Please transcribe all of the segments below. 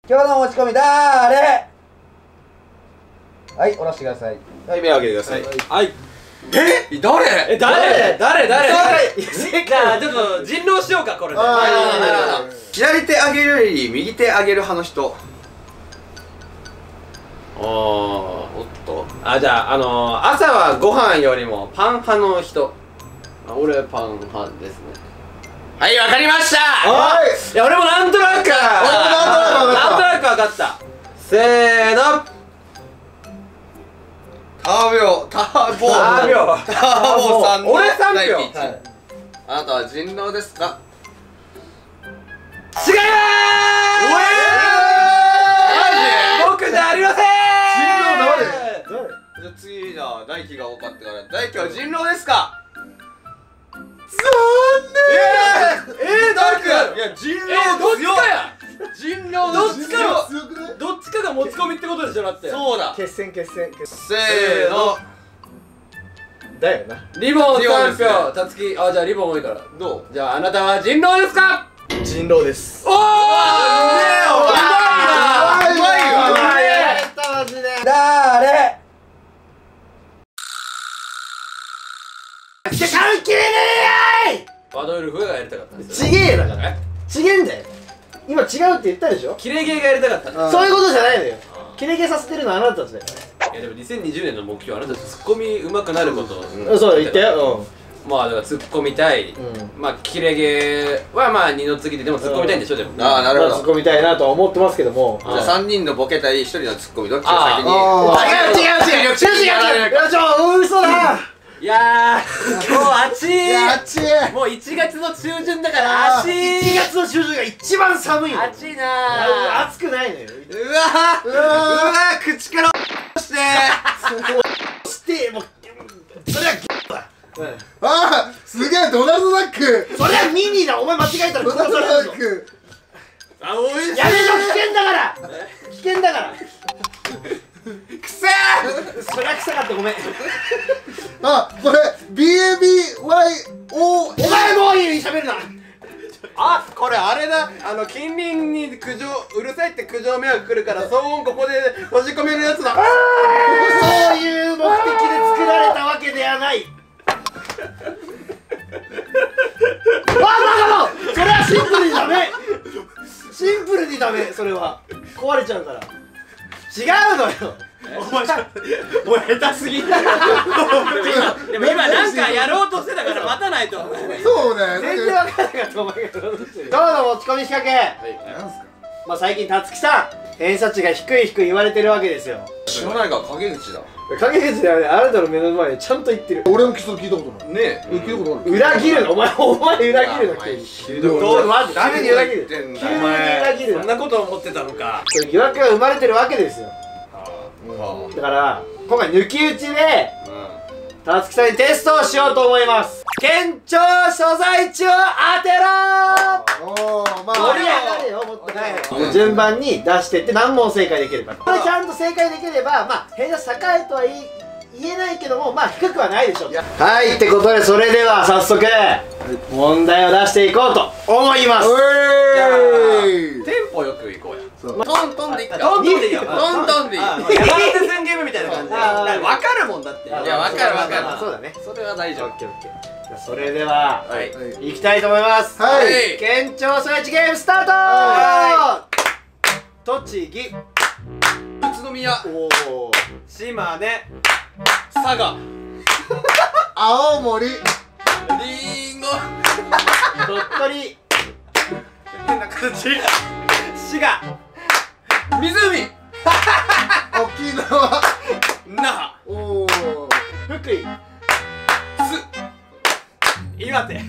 今日の持ち込みだーれ。はい、下ろしてください。 はい、目を開けてください。はい。 誰じゃあちょっと人狼しようか、これで。 なるほど。左手上げるより右手上げる派の人。おっと。 じゃあ朝はご飯よりもパン派の人。俺はパン派ですね。 はい、わかりました。 いや、俺もなんとなく分かった。せーの。 ターボさんの俺3 第票。 一。あなたは人狼ですか？ 違いまーす。僕じゃありません。 じゃあ次じゃあ大輝が多かったから大輝は人狼ですか？ 誰か。 いや人どっちかや。 人狼どっちかよ。 強くね。 どっちかが持ち込みってことでしょ、だって。 そうだ。 決戦せーの。 だよな。 リボンリボンですね 3票、たつき。じゃあリボン多いから。 どう？ じゃああなたは人狼ですか？ 人狼です。 おー、 だーれ。 関係ねバドエルフがやりたかったんですよ。 ちげえだからちげえんだよ。今違うって言ったでしょ。 キレゲーがやりたかったんです。 そういうことじゃないのよ。キレゲさせてるのはあなたたちだよ。 いやでも2020年の目標はあなたツッコミ上手くなること。 そう言ったよ。 まあだから突っ込みたい。まあキレゲーはまあ二の次ででも突っ込みたいんでしょでも。 ああ、なるほ突っど。 込みたいなとは思ってますけども。 じゃあ3人のボケ対1人のツッコミどっちが先に。 違う嘘だ。 いやー、今日暑い。 あっちもう1月の中旬だから暑い。 1月の中旬が一番寒いの。 暑いなー。 暑くないのよ。 うわ口からしてもうそれはだ。 ああ、すげえドナルドダック。 それはミニだ。お前間違えたらドナルド殺されるぞ。 ダック。 おいしい。 やめろ、危険だから危険だからくせそりゃ臭かったごめん。 あ、これ BABYO。 お前もういい喋るな。 これあれだ。近隣にうるさいって苦情迷惑来るから騒音ここで閉じ込めるやつだ。 そういう目的で作られたわけではない。それはシンプルにダメ。シンプルにダメ。それは壊れちゃうから違うのよ。お前下手すぎ。 でも今なんかやろうとしてたから待たないと。 そうだよ。 全然分からなかったお前がやろうとしてる。今日の持ち込み仕掛け、 なんすか。 まあ最近たつきさん偏差値が低い言われてるわけですよ。 知らないが陰口だ。 陰口ではね、あなたの目の前でちゃんと言ってる。 俺もそれ聞いたことない。 ね聞いたことある。 裏切るの。お前裏切るの。急にどうマジ急に裏切る。急に裏切る。 そんなこと思ってたのか。 これ疑惑が生まれてるわけですよ。だから今回抜き打ちでたつきさんにテストをしようと思います。県庁所在地を当てろー。 おー、ま盛り上がれよ、もっと順番に出してって何問正解できるか。これちゃんと正解できれば、まあ偏差値高いとは言えないけども、まあ低くはないでしょう。はいってことで、それでは早速問題を出していこうと思います。 テンポよくいこうや。 トントンでいいか。 トントンでいいよ。 トントンでいい。 山手線ゲームみたいな感じで。分かるもんだって。 いや、わかるわかる。 そうだね。 それは大丈夫。 オッケーオッケー。それでははい。 いきたいと思います。 はい県庁所在地ゲームスタート。栃木、 宇都宮、 島根、 佐賀、 青森。 りんご、 鳥取、 変な形。滋賀、 湖、 沖縄。 那覇、 おー。 福井、 岩手、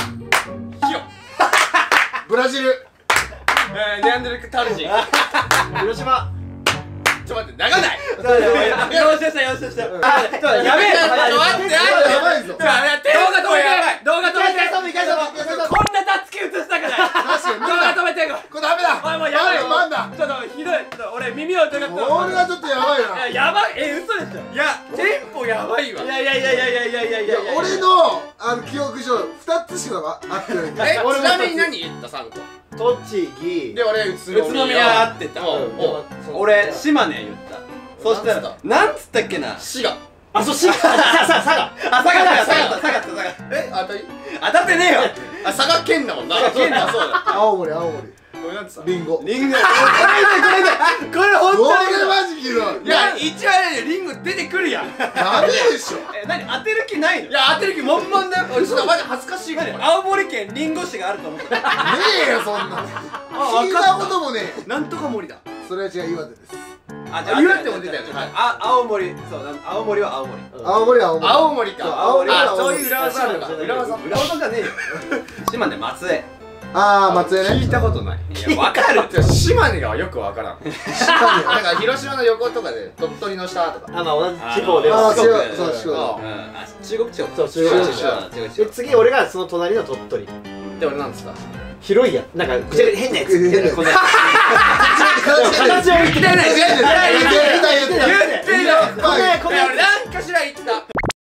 ブラジル。 ネアンデルタル人。 広島。 ちょっと待って、長ない。 よしよしよしよし。やべえ。 待って、 やばいぞ。 動画止めて。動画止めて。こんなタッチキ映したくない。 確かに動画止めて。 これダメだ。 おいもうやばいよ。 マンだ。 ちょっとひどい。俺耳を疑ったわ。 これはちょっとやばいな。 やばい。嘘でしょ。 いやテンポやばいわ。 いや俺の記憶上2つしか合ってないんだよ。 ちなみに何言った3個栃木で俺宇宇都宮合ってた。俺島根言った。そしたらなんつったっけな。 滋賀あ、そう、佐賀佐賀え当たり当たってねえよ。 佐賀県だもんな。 県だ。 そうだ。 青森これなんつったリンゴ。 リンゴ。これ本こ当に。 れマジひどい。 いや一応あれリンゴ出てくるやん。いダメでしょ。 何当てる気ないの？ や当てる気満々だよ。俺ちょっとマジ恥ずかしいから。 青森県リンゴ市があると思ってた。 ねえよそんな。聞いたこともねえ。 なんとか森だ。 それは違う、岩手です。 あ、 岩手も出たよね。 あ、青森、そう、青森は青森。 青森は青森。 青森か。 青森は青森。 そういう裏技あるか。裏技裏技じゃねえよ。島根松江。 ああ、松江ね。 聞いたことない。 いや、わかる。 島根がよくわからん。なんか広島の横とかで鳥取の下とか。 あ、まあ同じ地方ではああ、 四国違う、そう、四国。 中国地方。 そう、中国地方で次俺がその隣の鳥取で俺なんつった。 広いやなんかぐちゃぐちゃ変なやつ変なやつこんな形を言ってない言ってよ。 これ俺なんかしら言った。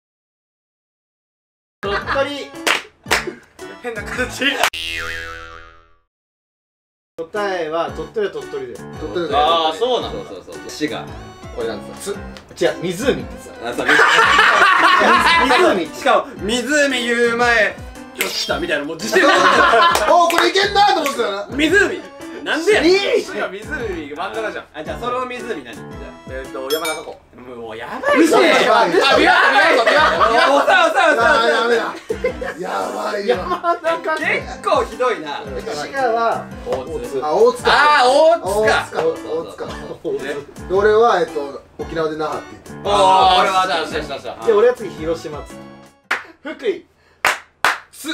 鳥取変な形。 答えは鳥取は鳥取で鳥取だよ。 ああそうなんだ。 そう。滋賀。 これなんつっ違う湖ってさあ、そう。 湖しかも湖言う前。よっしゃみたいなもう自信がおお、これいけんなと思ってたよな。 湖。なんでや。 滋賀湖真ん中じゃん。 あ、じゃあその湖何？ 山中湖。 もうやばいし。 やばい。 あ、琵琶湖。 あー、やめだ。やばいよ。 結構ひどいな。 滋賀は大津。 あ、大塚。 あー大大塚。 塚。で俺は沖縄で那覇って言ってる。 ああこれはした。 で俺は次広島っつって福井す。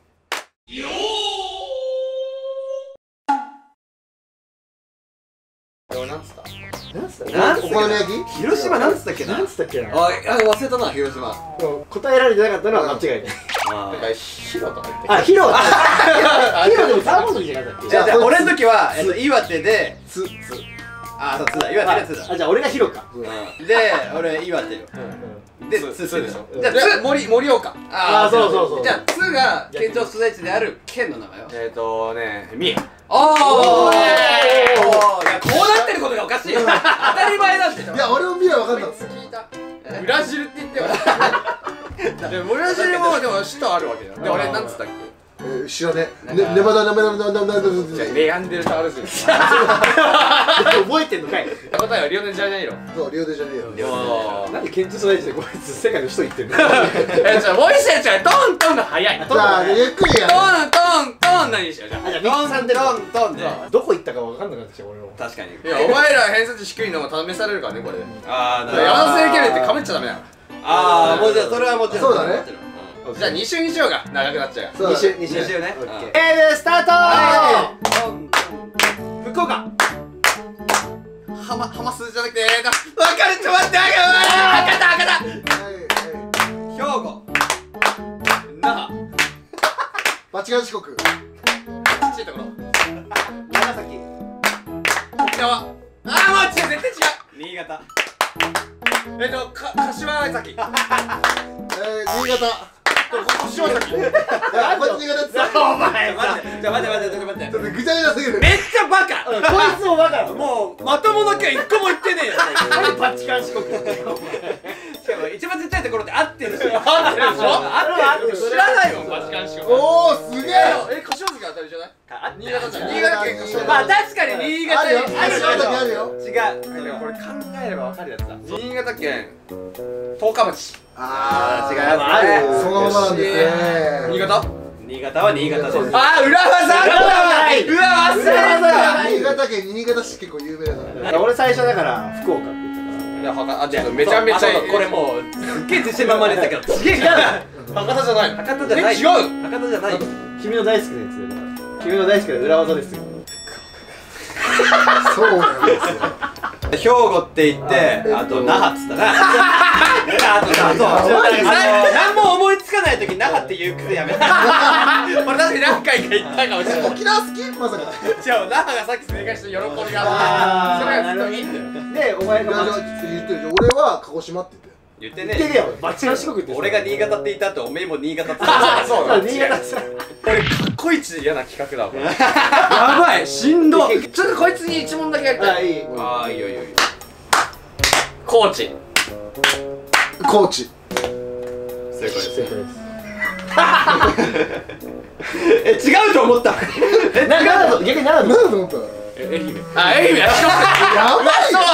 俺なんつった。 なんつったなんお好み焼き？ 広島なんつったっけな。 なんつったっけなあ、忘れたな広島。 答えられてなかったのは間違いないなんかヒロとか言って。 あ、ヒロヒロでも3文字じゃなかったっけじゃあ俺の時は岩手でつ。 あ、そう、津田、岩手で津田。 あ、じゃあ俺がヒロかで、俺岩手よ。で、津そうでしょ。 じゃあ津盛岡。 あーそうじゃあ津が県庁所在地である県の名前よ。 三重。 おー。いや、こうなってることがおかしい。当たり前なんでしょ。 いや、俺も見れば分かんなかった。 聞いた。ブラジルって言ってよ。でブラジルもでも首都あるわけじゃん。で俺なんつったっけ。 知らねえ。ネバダネバダネバダネバダレアンデルタール人。 覚えてんのかい答えはリオネジャネイロ。 そう、リオデジャネイロ。 なんで県庁所在地でこいつ世界の人言ってんのじゃあもう一回トントンが早い。 じゃあ、ゆっくりやる。 トン何にしようじゃあ。 じゃあ3つさんでトンで。 どこ行ったか分かんなくなってきた俺も確かに。 いやお前ら偏差値低いのも試されるからねこれで。 あー、 山田生検ってかめっちゃダメだよ。 あー、もうじゃあそれはもちろん。 そうだね。 じゃあ2週にしようが長くなっちゃう。 そうだね。 2週ね。 スタート福岡。 ハマスじゃなくて分かるって待って博多兵庫。 那覇バチカン四国。 ちっちゃいところ長崎。 沖縄。あーもう絶対違う。 新潟。 柏崎。 新潟。 柏崎。 こっち新潟ってさ。 お前さじゃあ待って。 ちょっとぐちゃぐちゃすぎる。 めっちゃバカ。 こいつもバカもうまともなきゃ一個も言ってねえよ。 何バチカン四国ってお前しかも一番ちっちゃいところで合ってるし。 合ってるでしょ。 合ってる。知らないよ。 バチカン四国。 おお、すげえ。 柏崎当たりじゃない。新潟潟じゃん。新潟県柏崎。 まあ確かに新潟あるよ。 あるあるよ。 違う。これ考えればわかるやつだ。 新潟県十日町。 あ違いますね。 そのままなんですね。 新潟。 新潟は新潟です。 あー裏技。うわ忘れた。 新潟県新潟市結構有名だから。 俺最初だから福岡って言ったからいやちょっとめちゃめちゃこれもうすっげえ自信満々で言ったけど、違う。 博多じゃないの。 博多じゃない。 違う。 博多じゃない。 君の大好きなやつだよ君の大好きな裏技ですよそうなんですよ。 兵庫って言ってあと那覇っつったな。あとさ、何も思いつかない時那覇って言う癖やめた。 俺確かに何回か言ったかもしれない。 沖縄好きまさか。 じゃあ那覇がさっき正解して喜びが。 あずっといいんだよ。 でお前が言ってるじゃん。俺は鹿児島って言ってね言ってるよバチバチ四国って俺が新潟って言った後おめえも新潟ってそうそう新潟さ俺かっこいい嫌な企画だわやばい、しんど。ちょっとこいつに一問だけやりたい。 あいいああ、いいよいいよいいよ。高知。 高知。 正解です正解です違うと思ったなんだと逆になんだと何だと思ったの？ 愛媛。あ、愛媛。やばい。 やばいよ。